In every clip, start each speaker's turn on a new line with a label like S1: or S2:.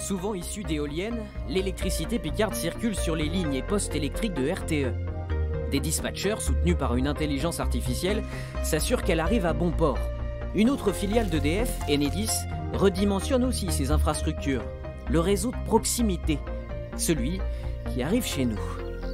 S1: Souvent issue d'éoliennes, l'électricité picarde circule sur les lignes et postes électriques de RTE. Des dispatchers, soutenus par une intelligence artificielle, s'assurent qu'elle arrive à bon port. Une autre filiale d'EDF, Enedis, redimensionne aussi ses infrastructures. Le réseau de proximité, celui qui arrive chez nous.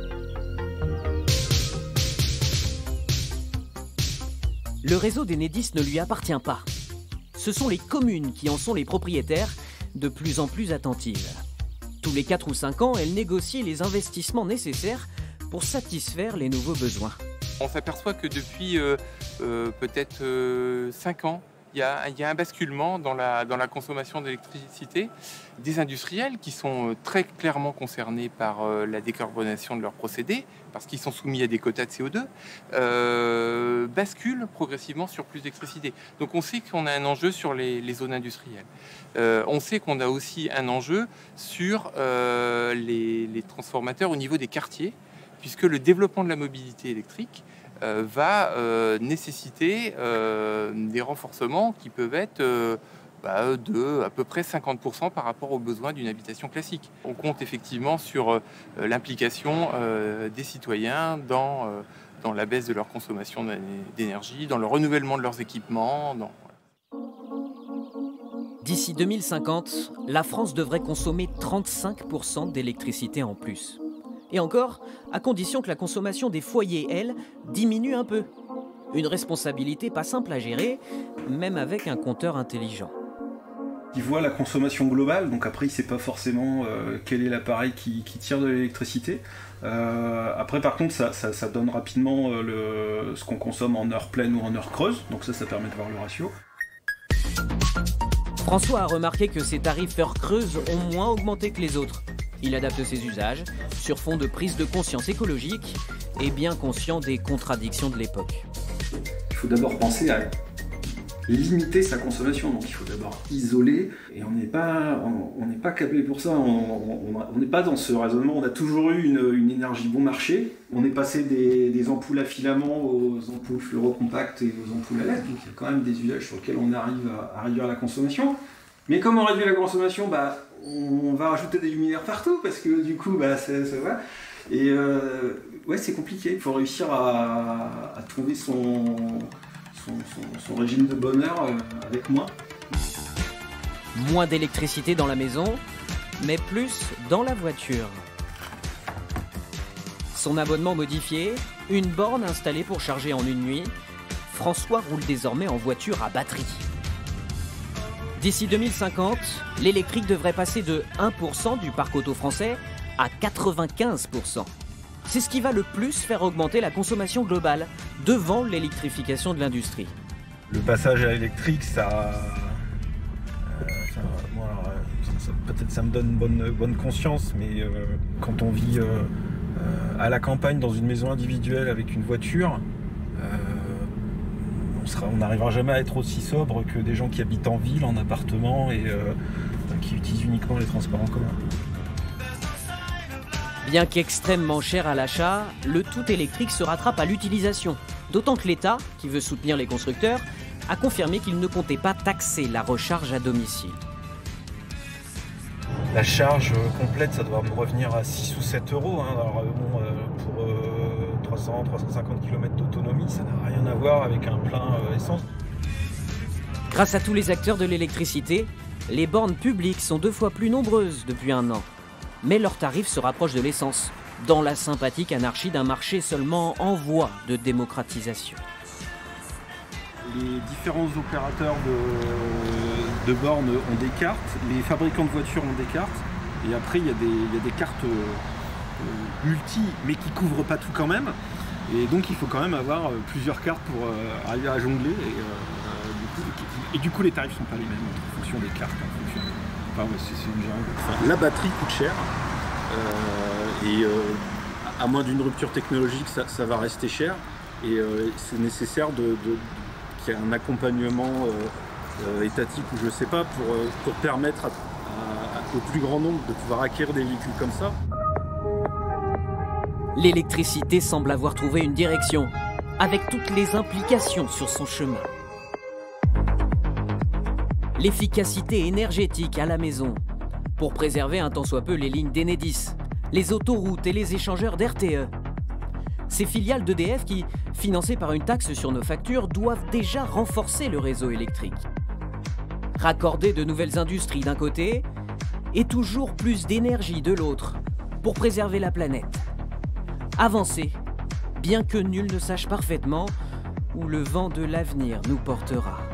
S1: Le réseau d'Enedis ne lui appartient pas. Ce sont les communes qui en sont les propriétaires, de plus en plus attentives. Tous les 4 ou 5 ans, elles négocient les investissements nécessaires pour satisfaire les nouveaux besoins.
S2: On s'aperçoit que depuis peut-être 5 ans, il y a un basculement dans la consommation d'électricité des industriels qui sont très clairement concernés par la décarbonation de leurs procédés, parce qu'ils sont soumis à des quotas de CO2, basculent progressivement sur plus d'électricité. Donc on sait qu'on a un enjeu sur les zones industrielles. On sait qu'on a aussi un enjeu sur les transformateurs au niveau des quartiers, puisque le développement de la mobilité électrique va nécessiter des renforcements qui peuvent être de à peu près 50% par rapport aux besoins d'une habitation classique. On compte effectivement sur l'implication des citoyens dans la baisse de leur consommation d'énergie, dans le renouvellement de leurs équipements.
S1: D'ici 2050, la France devrait consommer 35% d'électricité en plus. Et encore, à condition que la consommation des foyers, elle, diminue un peu. Une responsabilité pas simple à gérer, même avec un compteur intelligent.
S3: Il voit la consommation globale, donc après il ne sait pas forcément quel est l'appareil qui tire de l'électricité. Après par contre ça donne rapidement ce qu'on consomme en heure pleine ou en heure creuse, donc ça permet de voir le ratio.
S1: François a remarqué que ses tarifs heure creuse ont moins augmenté que les autres. Il adapte ses usages sur fond de prise de conscience écologique et bien conscient des contradictions de l'époque.
S3: Il faut d'abord penser à limiter sa consommation, donc il faut d'abord isoler, et on n'est pas câblé pour ça, on n'est pas dans ce raisonnement, on a toujours eu une énergie bon marché, on est passé des ampoules à filaments aux ampoules fluorocompactes et aux ampoules à LED, donc il y a quand même des usages sur lesquels on arrive à réduire la consommation, mais comme on réduit la consommation, on va rajouter des luminaires partout, parce que du coup, ça va. Et ouais, c'est compliqué. Il faut réussir à trouver son régime de bonheur avec moins.
S1: Moins d'électricité dans la maison, mais plus dans la voiture. Son abonnement modifié, une borne installée pour charger en une nuit, François roule désormais en voiture à batterie. D'ici 2050, l'électrique devrait passer de 1% du parc auto français à 95%. C'est ce qui va le plus faire augmenter la consommation globale, devant l'électrification de l'industrie.
S3: Le passage à l'électrique, peut-être ça me donne une bonne conscience, mais quand on vit à la campagne dans une maison individuelle avec une voiture, on n'arrivera jamais à être aussi sobre que des gens qui habitent en ville, en appartement et qui utilisent uniquement les transports en commun.
S1: Bien qu'extrêmement cher à l'achat, le tout électrique se rattrape à l'utilisation. D'autant que l'État, qui veut soutenir les constructeurs, a confirmé qu'il ne comptait pas taxer la recharge à domicile.
S3: La charge complète, ça doit me revenir à 6 ou 7 euros. Alors, pour 300-350 km d'autonomie, ça n'a rien à voir avec un plein essence.
S1: Grâce à tous les acteurs de l'électricité, les bornes publiques sont 2 fois plus nombreuses depuis un an. Mais leurs tarifs se rapprochent de l'essence, dans la sympathique anarchie d'un marché seulement en voie de démocratisation.
S3: Les différents opérateurs de bornes ont des cartes, les fabricants de voitures ont des cartes, et après il y a des cartes multi, mais qui ne couvrent pas tout quand même. Et donc il faut quand même avoir plusieurs cartes pour arriver à jongler. Et du coup les tarifs ne sont pas les mêmes en fonction des cartes. C'est une jungle. La batterie coûte cher. À moins d'une rupture technologique, ça va rester cher. Et c'est nécessaire qu'il y ait un accompagnement étatique ou je sais pas pour permettre au plus grand nombre de pouvoir acquérir des véhicules comme ça.
S1: L'électricité semble avoir trouvé une direction, avec toutes les implications sur son chemin. L'efficacité énergétique à la maison, pour préserver un tant soit peu les lignes d'Enedis, les autoroutes et les échangeurs d'RTE. Ces filiales d'EDF qui, financées par une taxe sur nos factures, doivent déjà renforcer le réseau électrique. Raccorder de nouvelles industries d'un côté et toujours plus d'énergie de l'autre pour préserver la planète. Avancer, bien que nul ne sache parfaitement où le vent de l'avenir nous portera.